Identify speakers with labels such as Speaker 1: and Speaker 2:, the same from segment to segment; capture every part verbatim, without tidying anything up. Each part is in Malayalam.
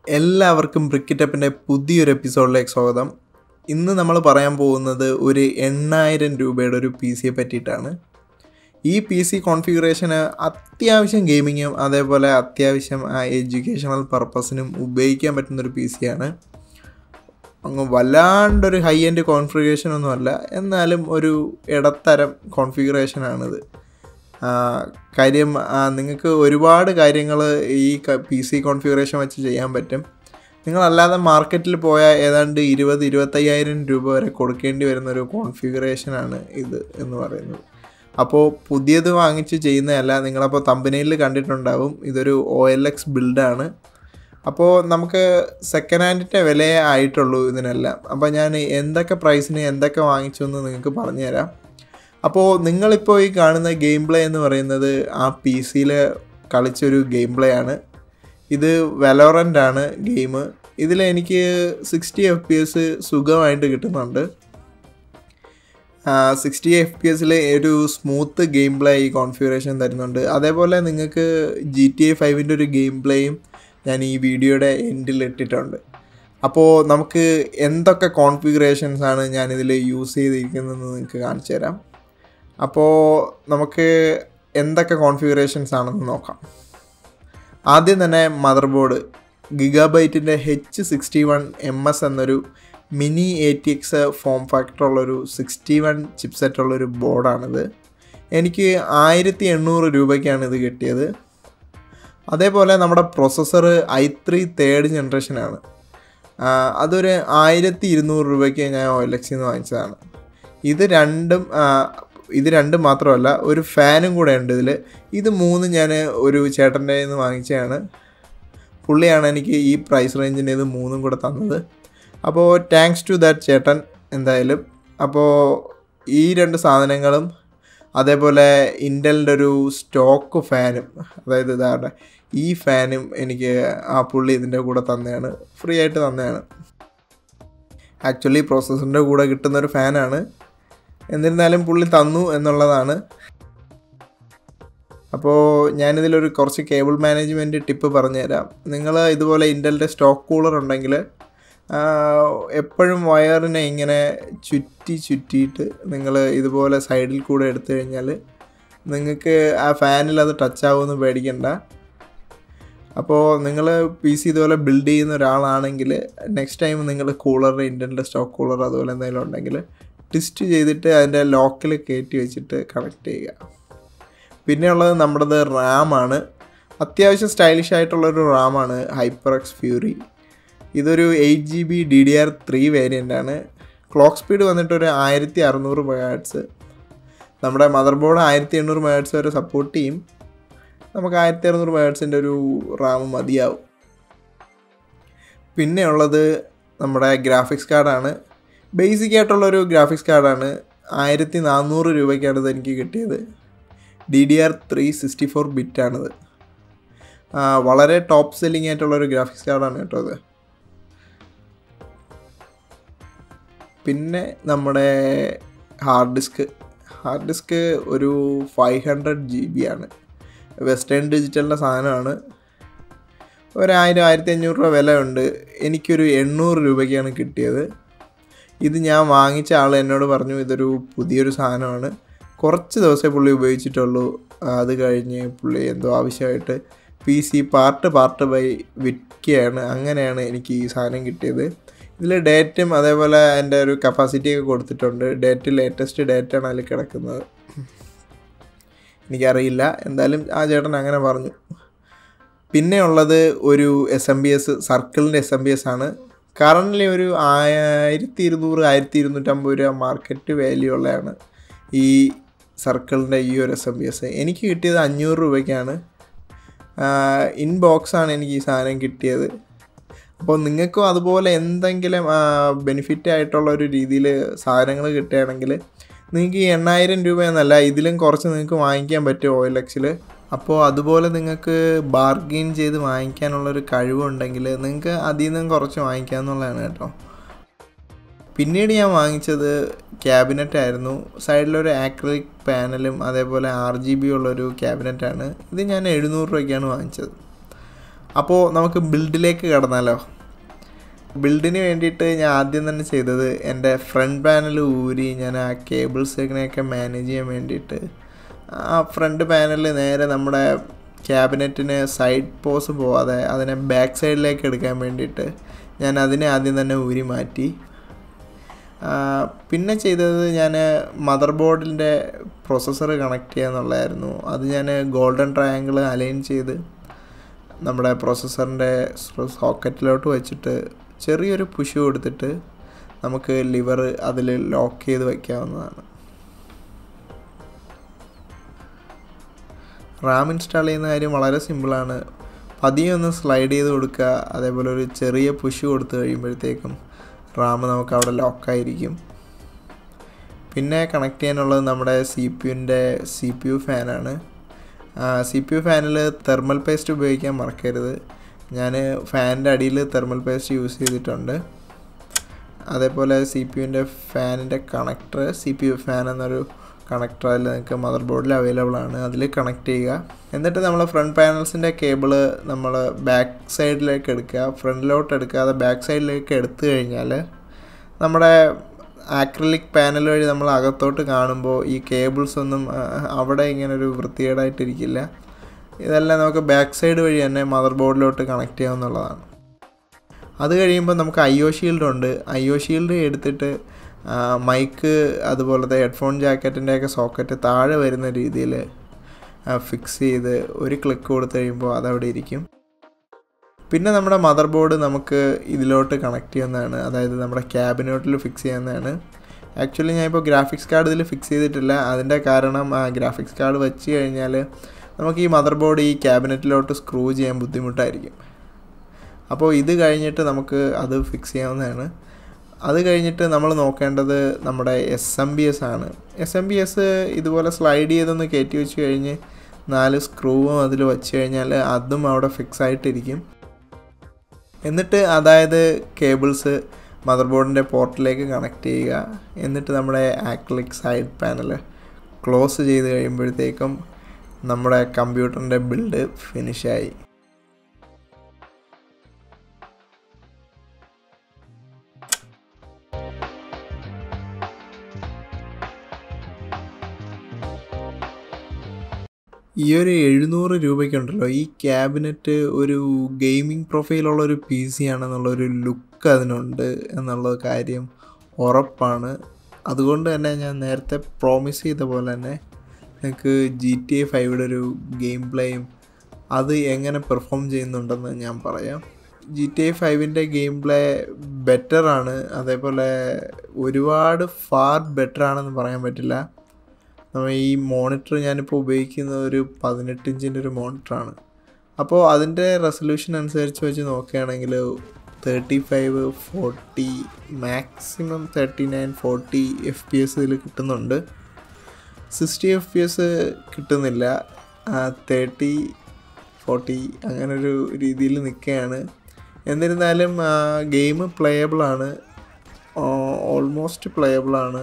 Speaker 1: എല്ലാവർക്കും ബ്രിക്കിറ്റപ്പിൻ്റെ പുതിയൊരു എപ്പിസോഡിലേക്ക് സ്വാഗതം. ഇന്ന് നമ്മൾ പറയാൻ പോകുന്നത് ഒരു എണ്ണായിരം രൂപയുടെ ഒരു പി സിയെ പറ്റിയിട്ടാണ്. ഈ പി സി കോൺഫിഗറേഷന് അത്യാവശ്യം ഗെയിമിങ്ങും അതേപോലെ അത്യാവശ്യം എഡ്യൂക്കേഷണൽ പർപ്പസിനും ഉപയോഗിക്കാൻ പറ്റുന്നൊരു പി സിയാണ്. അങ്ങ് വല്ലാണ്ടൊരു ഹൈ എൻഡ് കോൺഫിഗറേഷനൊന്നുമല്ല, എന്നാലും ഒരു ഇടത്തരം കോൺഫിഗറേഷനാണിത്. കാര്യം നിങ്ങൾക്ക് ഒരുപാട് കാര്യങ്ങൾ ഈ പി സി കോൺഫിഗറേഷൻ വെച്ച് ചെയ്യാൻ പറ്റും. നിങ്ങളല്ലാതെ മാർക്കറ്റിൽ പോയാൽ ഏതാണ്ട് ഇരുപത് ഇരുപത്തയ്യായിരം രൂപ വരെ കൊടുക്കേണ്ടി വരുന്നൊരു കോൺഫിഗറേഷനാണ് ഇത് എന്ന് പറയുന്നത്. അപ്പോൾ പുതിയത് വാങ്ങിച്ച് ചെയ്യുന്നതല്ല. നിങ്ങളപ്പോൾ തമ്പനയിൽ കണ്ടിട്ടുണ്ടാവും, ഇതൊരു ഒ എൽ എക്സ് ബിൽഡാണ്. അപ്പോൾ നമുക്ക് സെക്കൻഡ് ഹാൻഡിൻ്റെ വിലയേ ആയിട്ടുള്ളൂ ഇതിനെല്ലാം. അപ്പോൾ ഞാൻ എന്തൊക്കെ പ്രൈസിന് എന്തൊക്കെ വാങ്ങിച്ചു എന്ന് നിങ്ങൾക്ക് പറഞ്ഞുതരാം. അപ്പോൾ നിങ്ങളിപ്പോൾ ഈ കാണുന്ന ഗെയിം പ്ലേ എന്ന് പറയുന്നത് ആ പി സിയിൽ കളിച്ചൊരു ഗെയിം പ്ലേ ആണ്. ഇത് വെലോറൻ്റ് ആണ് ഗെയിം. ഇതിൽ എനിക്ക് സിക്സ്റ്റി എഫ് പി എസ് സുഖമായിട്ട് കിട്ടുന്നുണ്ട്. സിക്സ്റ്റി എഫ് പി എസിൽ ഒരു സ്മൂത്ത് ഗെയിം പ്ലേ ഈ കോൺഫിഗറേഷൻ തരുന്നുണ്ട്. അതേപോലെ നിങ്ങൾക്ക് ജി ടി എ ഫൈവിൻ്റെ ഒരു ഗെയിം പ്ലേയും ഞാൻ ഈ വീഡിയോയുടെ എൻഡിൽ ഇട്ടിട്ടുണ്ട്. അപ്പോൾ നമുക്ക് എന്തൊക്കെ കോൺഫിഗറേഷൻസാണ് ഞാനിതിൽ യൂസ് ചെയ്തിരിക്കുന്നതെന്ന് നിങ്ങൾക്ക് കാണിച്ചു തരാം. അപ്പോൾ നമുക്ക് എന്തൊക്കെ കോൺഫിഗറേഷൻസ് ആണെന്ന് നോക്കാം. ആദ്യം തന്നെ മദർ ബോർഡ് ഗിഗാബൈറ്റിൻ്റെ H sixty one M S എന്നൊരു mini A T X form ഫാക്ടറുള്ളൊരു സിക്സ്റ്റി വൺ ചിപ്സെറ്റുള്ളൊരു ബോർഡാണിത്. എനിക്ക് ആയിരത്തി എണ്ണൂറ് രൂപയ്ക്കാണ് ഇത് കിട്ടിയത്. അതേപോലെ നമ്മുടെ പ്രൊസസ്സർ ഐ ത്രീ തേർഡ് ജനറേഷനാണ്. അതൊരു ആയിരത്തി ഇരുന്നൂറ് രൂപയ്ക്ക് ഞാൻ ഒ എൽ എക്സിൽ നിന്ന് വാങ്ങിച്ചതാണ്. ഇത് രണ്ടും ഇത് രണ്ടും മാത്രമല്ല, ഒരു ഫാനും കൂടെ ഉണ്ട് ഇതിൽ. ഇത് മൂന്ന് ഞാൻ ഒരു ചേട്ടൻ്റെ നിന്ന് വാങ്ങിച്ചതാണ്. പുള്ളിയാണ് എനിക്ക് ഈ പ്രൈസ് റേഞ്ചിൻ്റെ ഇത് മൂന്നും കൂടെ തന്നത്. അപ്പോൾ താങ്ക്സ് ടു ദാറ്റ് ചേട്ടൻ എന്തായാലും. അപ്പോൾ ഈ രണ്ട് സാധനങ്ങളും അതേപോലെ ഇൻ്റലിൻ്റെ ഒരു സ്റ്റോക്ക് ഫാനും, അതായത് ഇതാണ് ഈ ഫാനും എനിക്ക് ആ പുള്ളി ഇതിൻ്റെ കൂടെ തന്നെയാണ്, ഫ്രീ ആയിട്ട് തന്നെയാണ്. ആക്ച്വലി പ്രോസസ്സറിൻ്റെ കൂടെ കിട്ടുന്നൊരു ഫാനാണ്, എന്നിരുന്നാലും പുള്ളി തന്നു എന്നുള്ളതാണ്. അപ്പോൾ ഞാനിതിലൊരു കുറച്ച് കേബിൾ മാനേജ്മെൻറ്റ് ടിപ്പ് പറഞ്ഞുതരാം. നിങ്ങൾ ഇതുപോലെ ഇൻ്റലിൻ്റെ സ്റ്റോക്ക് കൂളർ ഉണ്ടെങ്കിൽ എപ്പോഴും വയറിനെ ഇങ്ങനെ ചുറ്റി ചുറ്റിയിട്ട് നിങ്ങൾ ഇതുപോലെ സൈഡിൽ കൂടെ എടുത്തു കഴിഞ്ഞാൽ നിങ്ങൾക്ക് ആ ഫാനിൽ അത് ടച്ച് ആവുമെന്ന് പേടിക്കണ്ട. അപ്പോൾ നിങ്ങൾ പി സി ഇതുപോലെ ബിൽഡ് ചെയ്യുന്ന ഒരാളാണെങ്കിൽ നെക്സ്റ്റ് ടൈം നിങ്ങൾ കൂളർ ഇൻ്റലിൻ്റെ സ്റ്റോക്ക് കൂളർ അതുപോലെ എന്തെങ്കിലും ഉണ്ടെങ്കിൽ ട്വിസ്റ്റ് ചെയ്തിട്ട് അതിൻ്റെ ലോക്കിൽ കയറ്റി വെച്ചിട്ട് കണക്ട് ചെയ്യുക. പിന്നെയുള്ളത് നമ്മുടേത് റാമാണ്. അത്യാവശ്യം സ്റ്റൈലിഷ് ആയിട്ടുള്ളൊരു റാമാണ് ഹൈപ്പർ എക്സ് ഫ്യൂറി. ഇതൊരു eight G B D D R three വേരിയൻ്റാണ്. ക്ലോക്ക് സ്പീഡ് വന്നിട്ടൊരു ആയിരത്തി അറുന്നൂറ് മെഗാഹെർട്സ്. നമ്മുടെ മദർ ബോർഡ് ആയിരത്തി എണ്ണൂറ് മെഗാഹെർട്സ് വരെ സപ്പോർട്ട് ചെയ്യും. നമുക്ക് ആയിരത്തി അറുന്നൂറ് മെഗാഹെർട്സിൻ്റെ ഒരു റാം മതിയാവും. പിന്നെയുള്ളത് നമ്മുടെ ഗ്രാഫിക്സ് കാർഡാണ്. ബേസിക് ആയിട്ടുള്ളൊരു ഗ്രാഫിക്സ് കാർഡാണ്. ആയിരത്തി നാനൂറ് രൂപയ്ക്കാണ് ഇത് എനിക്ക് കിട്ടിയത്. D D R three sixty four ബിറ്റാണിത്. വളരെ ടോപ്പ് സെല്ലിംഗ് ആയിട്ടുള്ളൊരു ഗ്രാഫിക്സ് കാർഡാണ് കേട്ടോ ഇത്. പിന്നെ നമ്മുടെ ഹാർഡ് ഡിസ്ക് ഹാർഡ് ഡിസ്ക് ഒരു ഫൈവ് ഹൺഡ്രഡ് ജി ബി ആണ്. വെസ്റ്റേൺ ഡിജിറ്റലിൻ്റെ സാധനമാണ്. ഒരായിരം ആയിരത്തി അഞ്ഞൂറ് രൂപ വില ഉണ്ട്. എനിക്കൊരു എണ്ണൂറ് രൂപയ്ക്കാണ് കിട്ടിയത്. ഇത് ഞാൻ വാങ്ങിച്ച ആൾ എന്നോട് പറഞ്ഞു ഇതൊരു പുതിയൊരു സാധനമാണ്, കുറച്ച് ദിവസമേ പുള്ളി ഉപയോഗിച്ചിട്ടുള്ളൂ, അത് കഴിഞ്ഞ് പുള്ളി എന്തോ ആവശ്യമായിട്ട് P C part part by വിൽക്കുകയാണ്. അങ്ങനെയാണ് എനിക്ക് ഈ സാധനം കിട്ടിയത്. ഇതിൽ ഡേറ്റും അതേപോലെ അതിൻ്റെ ഒരു കപ്പാസിറ്റിയൊക്കെ കൊടുത്തിട്ടുണ്ട്. ഡേറ്റ് ലേറ്റസ്റ്റ് ഡേറ്റാണ് അതിൽ കിടക്കുന്നത്. എനിക്കറിയില്ല, എന്തായാലും ആ ചേട്ടൻ അങ്ങനെ പറഞ്ഞു. പിന്നെ ഉള്ളത് ഒരു എസ് എം ബി എസ് സർക്കിളിൻ്റെ എസ് എം ബി എസ് ആണ്. കറൻ്റ്ലി ഒരു ആയിരത്തി ഇരുന്നൂറ് ആയിരത്തി ഇരുന്നൂറ്റമ്പത് രൂപ മാർക്കറ്റ് വാല്യൂ ഉള്ളതാണ് ഈ സർക്കിളിൻ്റെ ഈ ഒരു എസ് എം ബി എസ്. എനിക്ക് കിട്ടിയത് അഞ്ഞൂറ് രൂപയ്ക്കാണ്. ഇൻ ബോക്സാണ് എനിക്ക് ഈ സാധനം കിട്ടിയത്. അപ്പോൾ നിങ്ങൾക്കും അതുപോലെ എന്തെങ്കിലും ബെനിഫിറ്റ് ആയിട്ടുള്ള ഒരു രീതിയിൽ സാധനങ്ങൾ കിട്ടുകയാണെങ്കിൽ നിങ്ങൾക്ക് ഈ എണ്ണായിരം രൂപ എന്നല്ല, ഇതിലും കുറച്ച് നിങ്ങൾക്ക് വാങ്ങിക്കാൻ പറ്റും ഒ എൽ എക്സിൽ. അപ്പോൾ അതുപോലെ നിങ്ങൾക്ക് ബാർഗെയിൻ ചെയ്ത് വാങ്ങിക്കാനുള്ളൊരു കഴിവുണ്ടെങ്കിൽ നിങ്ങൾക്ക് അതിൽ നിന്നും കുറച്ച് വാങ്ങിക്കാമെന്നുള്ളതാണ് കേട്ടോ. പിന്നീട് ഞാൻ വാങ്ങിച്ചത് ക്യാബിനറ്റ് ആയിരുന്നു. സൈഡിലൊരു ആക്രിലിക് പാനലും അതേപോലെ ആർ ജി ബി ഉള്ളൊരു ക്യാബിനറ്റാണ്. ഇത് ഞാൻ എഴുന്നൂറ് രൂപയ്ക്കാണ് വാങ്ങിച്ചത്. അപ്പോൾ നമുക്ക് ബിൽഡിലേക്ക് കടന്നാലോ? ബിൽഡിന് വേണ്ടിയിട്ട് ഞാൻ ആദ്യം തന്നെ ചെയ്തത് എൻ്റെ ഫ്രണ്ട് പാനൽ ഊരി ഞാൻ ആ കേബിൾസിനെയൊക്കെ മാനേജ് ചെയ്യാൻ വേണ്ടിയിട്ട് ആ ഫ്രണ്ട് പാനൽ നേരെ നമ്മുടെ ക്യാബിനറ്റിന് സൈഡ് പോസ് പോവാതെ അതിനെ ബാക്ക് സൈഡിലേക്ക് എടുക്കാൻ വേണ്ടിയിട്ട് ഞാൻ അതിനെ ആദ്യം തന്നെ ഊരി മാറ്റി. പിന്നെ ചെയ്തത് ഞാൻ മദർ ബോർഡിൻ്റെ പ്രൊസസ്സർ കണക്ട് ചെയ്യുക എന്നുള്ളതായിരുന്നു. അത് ഞാൻ ഗോൾഡൻ ട്രയാങ്കിൾ അലൈൻ ചെയ്ത് നമ്മുടെ പ്രൊസസ്സറിൻ്റെ സോക്കറ്റിലോട്ട് വെച്ചിട്ട് ചെറിയൊരു പുഷ് കൊടുത്തിട്ട് നമുക്ക് ലിവർ അതിൽ ലോക്ക് ചെയ്ത് വയ്ക്കാവുന്നതാണ്. റാം ഇൻസ്റ്റാൾ ചെയ്യുന്ന കാര്യം വളരെ സിമ്പിളാണ്. പതിയെ ഒന്ന് സ്ലൈഡ് ചെയ്ത് കൊടുക്കുക, അതേപോലെ ഒരു ചെറിയ പുഷ് കൊടുത്തു കഴിയുമ്പോഴത്തേക്കും റാം നമുക്ക് അവിടെ ലോക്കായിരിക്കും. പിന്നെ കണക്ട് ചെയ്യാനുള്ളത് നമ്മുടെ സി പി യുൻ്റെ സി പി യു ഫാനാണ്. സി പി യു ഫാനിൽ തെർമൽ പേസ്റ്റ് ഉപയോഗിക്കാൻ മറക്കരുത്. ഞാൻ ഫാനിൻ്റെ അടിയിൽ തെർമൽ പേസ്റ്റ് യൂസ് ചെയ്തിട്ടുണ്ട്. അതേപോലെ സി പി യുൻ്റെ ഫാനിൻ്റെ connector C P U fan എന്നൊരു കണക്ടർ അതിൽ നിങ്ങൾക്ക് മദർ ബോർഡിൽ അവൈലബിൾ ആണ്. അതിൽ കണക്ട് ചെയ്യുക. എന്നിട്ട് നമ്മൾ ഫ്രണ്ട് പാനൽസിൻ്റെ കേബിള് നമ്മൾ ബാക്ക് സൈഡിലേക്ക് എടുക്കുക. ഫ്രണ്ടിലോട്ട് എടുക്കാതെ ബാക്ക് സൈഡിലേക്ക് എടുത്തു കഴിഞ്ഞാൽ നമ്മുടെ ആക്രിലിക് പാനൽ വഴി നമ്മൾ അകത്തോട്ട് കാണുമ്പോൾ ഈ കേബിൾസ് ഒന്നും അവിടെ ഇങ്ങനൊരു വൃത്തികേടായിട്ടിരിക്കില്ല. ഇതെല്ലാം നമുക്ക് ബാക്ക് സൈഡ് വഴി തന്നെ മദർ ബോർഡിലോട്ട് കണക്ട് ചെയ്യാവുന്നതാണ്. അത് കഴിയുമ്പോൾ നമുക്ക് ഐ ഒ ഷീൽഡ് ഉണ്ട്. ഐ ഒ ഷീൽഡ് എടുത്തിട്ട് മൈക്ക് അതുപോലത്തെ ഹെഡ്ഫോൺ ജാക്കറ്റിൻ്റെയൊക്കെ സോക്കറ്റ് താഴെ വരുന്ന രീതിയിൽ ഫിക്സ് ചെയ്ത് ഒരു ക്ലിക്ക് കൊടുത്തു കഴിയുമ്പോൾ അതവിടെ ഇരിക്കും. പിന്നെ നമ്മുടെ മദർ ബോർഡ് നമുക്ക് ഇതിലോട്ട് കണക്ട് ചെയ്യുന്നതാണ്, അതായത് നമ്മുടെ ക്യാബിനറ്റിൽ ഫിക്സ് ചെയ്യുന്നതാണ്. ആക്ച്വലി ഞാനിപ്പോൾ ഗ്രാഫിക്സ് കാർഡ് ഇതിൽ ഫിക്സ് ചെയ്തിട്ടില്ല. അതിൻ്റെ കാരണം ആ ഗ്രാഫിക്സ് കാർഡ് വെച്ച് കഴിഞ്ഞാൽ നമുക്ക് ഈ മദർ ബോർഡ് ഈ ക്യാബിനറ്റിലോട്ട് സ്ക്രൂ ചെയ്യാൻ ബുദ്ധിമുട്ടായിരിക്കും. അപ്പോൾ ഇത് കഴിഞ്ഞിട്ട് നമുക്ക് അത് ഫിക്സ് ചെയ്യാവുന്നതാണ്. അത് കഴിഞ്ഞിട്ട് നമ്മൾ നോക്കേണ്ടത് നമ്മുടെ എസ് എം ബി എസ് ആണ്. എസ് എം ബി എസ് ഇതുപോലെ സ്ലൈഡ് ചെയ്തൊന്ന് കയറ്റി വെച്ച് കഴിഞ്ഞ് നാല് സ്ക്രൂവും അതിൽ വെച്ച് കഴിഞ്ഞാൽ അതും അവിടെ ഫിക്സ് ആയിട്ടിരിക്കും. എന്നിട്ട് അതായത് കേബിൾസ് മദർ ബോർഡിൻ്റെ പോർട്ടിലേക്ക് കണക്ട് ചെയ്യുക. എന്നിട്ട് നമ്മുടെ ആക്രിലിക് സൈഡ് പാനൽ ക്ലോസ് ചെയ്ത് കഴിയുമ്പോഴത്തേക്കും നമ്മുടെ കമ്പ്യൂട്ടറിൻ്റെ ബിൽഡ് ഫിനിഷായി. ഈ ഒരു എഴുന്നൂറ് രൂപയ്ക്കുണ്ടല്ലോ ഈ ക്യാബിനറ്റ് ഒരു ഗെയിമിംഗ് പ്രൊഫൈലുള്ളൊരു പി സി ആണെന്നുള്ളൊരു ലുക്ക് അതിനുണ്ട് എന്നുള്ള കാര്യം ഉറപ്പാണ്. അതുകൊണ്ട് തന്നെ ഞാൻ നേരത്തെ പ്രോമിസ് ചെയ്ത പോലെ തന്നെ നിങ്ങൾക്ക് ജി ടി എ ഫൈവിടെ ഒരു ഗെയിം പ്ലേയും അത് എങ്ങനെ പെർഫോം ചെയ്യുന്നുണ്ടെന്ന് ഞാൻ പറയാം. ജി ടി എ ഫൈവിൻ്റെ ഗെയിം പ്ലേ ബെറ്ററാണ്, അതേപോലെ ഒരുപാട് ഫാർ ബെറ്ററാണെന്ന് പറയാൻ പറ്റില്ല. ഈ മോണിറ്റർ ഞാനിപ്പോൾ ഉപയോഗിക്കുന്ന ഒരു പതിനെട്ട് ഇഞ്ചിൻ്റെ ഒരു മോണിറ്ററാണ്. അപ്പോൾ അതിൻ്റെ റെസൊല്യൂഷൻ അനുസരിച്ച് വെച്ച് നോക്കുകയാണെങ്കിൽ thirty five forty maximum thirty nine forty F P S ഇതിൽ കിട്ടുന്നുണ്ട്. സിക്സ്റ്റി എഫ് പി എസ് കിട്ടുന്നില്ല, തേർട്ടി ഫോർട്ടി അങ്ങനൊരു രീതിയിൽ നിൽക്കുകയാണ്. എന്നിരുന്നാലും ഗെയിം പ്ലേയബിളാണ്, ഓൾമോസ്റ്റ് പ്ലേയബിളാണ്.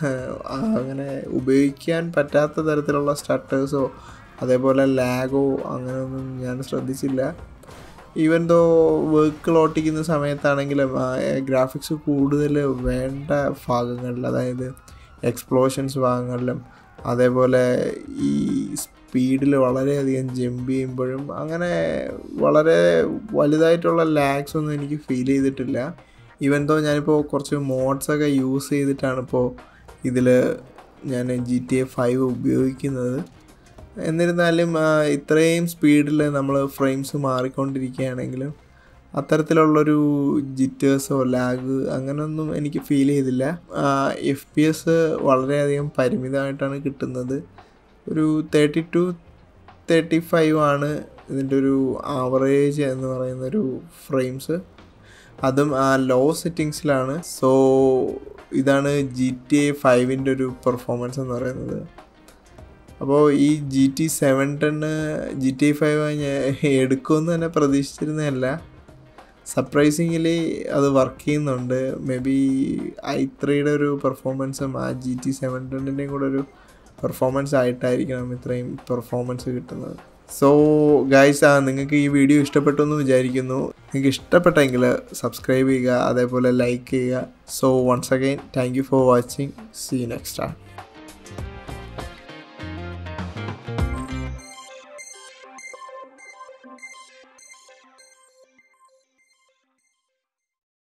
Speaker 1: അങ്ങനെ ഉപയോഗിക്കാൻ പറ്റാത്ത തരത്തിലുള്ള സ്റ്റട്ടേഴ്സോ അതേപോലെ ലാഗോ അങ്ങനെയൊന്നും ഞാൻ ശ്രദ്ധിച്ചില്ല. ഈവൻ ദോ വർക്കുകൾ ഓട്ടിക്കുന്ന സമയത്താണെങ്കിലും ഗ്രാഫിക്സ് കൂടുതൽ വേണ്ട ഭാഗങ്ങളിൽ, അതായത് എക്സ്പ്ലോഷൻസ് ഭാഗങ്ങളിലും അതേപോലെ ഈ സ്പീഡിൽ വളരെയധികം ജമ്പ് ചെയ്യുമ്പോഴും അങ്ങനെ വളരെ വലുതായിട്ടുള്ള ലാഗ്സ് ഒന്നും എനിക്ക് ഫീൽ ചെയ്തിട്ടില്ല. ഈവൻ ദോ ഞാനിപ്പോൾ കുറച്ച് മോഡ്സൊക്കെ യൂസ് ചെയ്തിട്ടാണ് ഇപ്പോൾ ഇതിൽ ഞാൻ ജി ടി എ ഫൈവ് ഉപയോഗിക്കുന്നത്. എന്നിരുന്നാലും ഇത്രയും സ്പീഡിൽ നമ്മൾ ഫ്രെയിംസ് മാറിക്കൊണ്ടിരിക്കുകയാണെങ്കിലും അത്തരത്തിലുള്ളൊരു ജിറ്റേഴ്സോ ലാഗ് അങ്ങനെയൊന്നും എനിക്ക് ഫീൽ ചെയ്തില്ല. എഫ് പി എസ് വളരെയധികം പരിമിതമായിട്ടാണ് കിട്ടുന്നത്. ഒരു തേർട്ടി ടു തേർട്ടി ഫൈവ് ആണ് ഇതിൻ്റെ ഒരു ആവറേജ് എന്ന് പറയുന്നൊരു ഫ്രെയിംസ്, അതും ആ ലോ സെറ്റിങ്സിലാണ്. സോ ഇതാണ് ജി ടി എ ഫൈവിൻ്റെ ഒരു പെർഫോമൻസ് എന്ന് പറയുന്നത്. അപ്പോൾ ഈ ജി ടി സെവൻ ടെന്ന് ജി ടി എ ഫൈവ് എടുക്കുമെന്ന് തന്നെ പ്രതീക്ഷിച്ചിരുന്നതല്ല. സർപ്രൈസിങ്ങിലി അത് വർക്ക് ചെയ്യുന്നുണ്ട്. മേ ബി ഐ ത്രീയുടെ ഒരു പെർഫോമൻസും ആ ജി ടി സെവൻ ടെന്നിൻ്റെയും കൂടെ ഒരു പെർഫോമൻസ് ആയിട്ടായിരിക്കണം ഇത്രയും പെർഫോമൻസ് കിട്ടുന്നത്. സോ ഗൈസ്, നിങ്ങൾക്ക് ഈ വീഡിയോ ഇഷ്ടപ്പെട്ടു എന്ന് വിചാരിക്കുന്നു. നിങ്ങൾക്ക് ഇഷ്ടപ്പെട്ടെങ്കിൽ സബ്സ്ക്രൈബ് ചെയ്യുക, അതേപോലെ ലൈക്ക് ചെയ്യുക. So once again thank you for watching. See you next time.